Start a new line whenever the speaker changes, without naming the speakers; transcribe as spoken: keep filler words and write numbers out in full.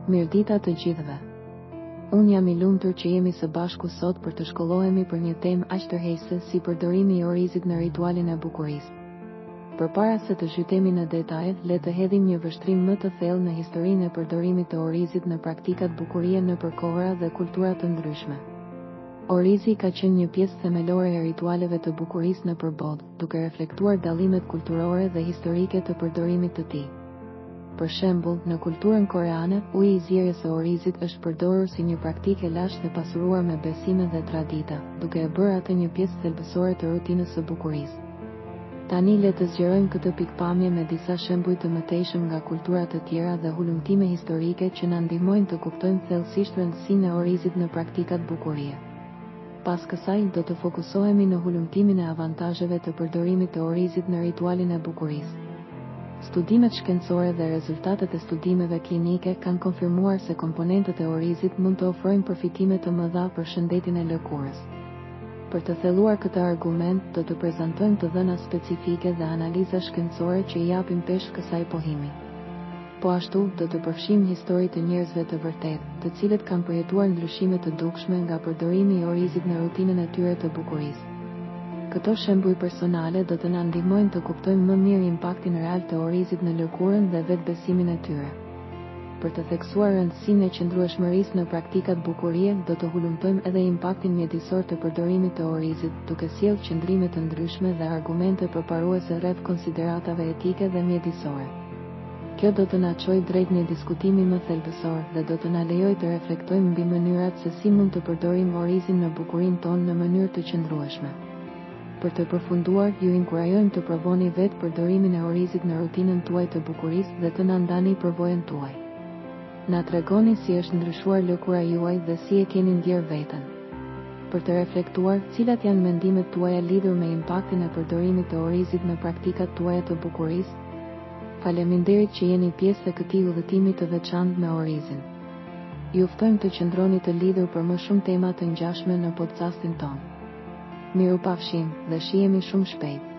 Mirëdita të gjithëve. Unë jam i lumtur që jemi së bashku sot për të shkollohemi për një temë aq tërheqëse si përdorimi i orizit në ritualin e bukurisë. Përpara se të zhytemi në detaje, le të hedhim një vështrim më të thellë në historinë e përdorimit të orizit në praktikat bukurie nëpër kohra dhe kultura të ndryshme. Orizi ka qenë një pjesë themelore e ritualeve të bukurisë nëpër botë, duke reflektuar dallimet kulturore dhe historike të përdorimit të tij. Për shembull, në kulturën koreane, uji i zjerjes së orizit është përdorur si një praktikë e lashtë dhe pasuruar me besime dhe tradita, duke e bërë atë një pjesë thelbësore të rutinës së bukurisë. Tani le të zgjerojmë këtë pikpamje me disa shembuj të mëtejshëm nga kultura të tjera dhe hulumtime historike që na ndihmojnë të kuptojmë thellësisht rëndësinë e orizit në praktikat bukurie. Pas kësaj, do të fokusohemi në hulumtimin e avantazheve të përdorimit të orizit në ritualin e bukurisë. Studimet shkencore dhe rezultatet e studimeve klinike kanë konfirmuar se komponentët e orizit mund të ofrojnë përfitime të mëdha për shëndetin e lëkurës. Për të thelluar këtë argument, do të prezantojmë të dhëna specifike dhe analiza shkencore që i japin peshë kësaj pohimi. Po ashtu, do të përfshijmë histori të njerëzve të vërtetë, të cilët kanë përjetuar ndryshime të dukshme nga përdorimi i orizit në rutinën e tyre të bukurisë. Këto shembuj personale do të na ndihmojnë të kuptojmë më mirë impaktin real të orizit në lëkurën dhe vetbesimin e tyre. Për të theksuar rëndësinë e qëndrueshmërisë në praktikat bukurie, do të hulumtojmë edhe impaktin mjedisor të përdorimit të orizit, duke sjellë qëndrime të ndryshme dhe argumente përparuese rreth konsideratave etike dhe mjedisore. Kjo do të na çojë drejt një diskutimi më thelbësor dhe do të na lejojë të reflektojmë mbi mënyrat se si mund të përdorim orizin në bukurinë tonë në mënyrë të qëndrueshme. Për të përfunduar, ju inkurajojmë të provoni vetë përdorimin e orizit në rutinën tuaj të bukurisë dhe të na ndani përvojën tuaj. Na tregoni si është ndryshuar lëkura juaj dhe si e keni ndjer veten. Për të reflektuar, cilat janë mendimet tuaja lidhur me impaktin e përdorimit të orizit në praktikat tuaja të bukurisë? Faleminderit që jeni pjesë e këtij udhëtimi të veçantë me orizin. Ju ftojmë të qëndroni të lidhur për më shumë tema të ngjashme në podcastin tonë. Mirupafshim dhe shihemi shumë shpejt.